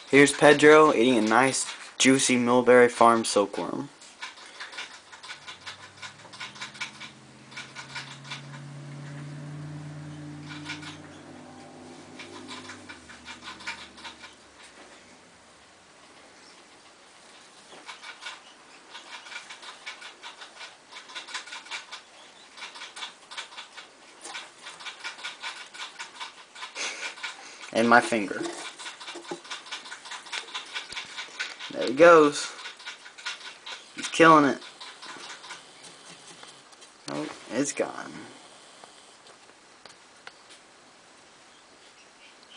Here's Pedro eating a nice juicy mulberry farm silkworm. And my finger. There he goes. He's killing it. Oh, it's gone.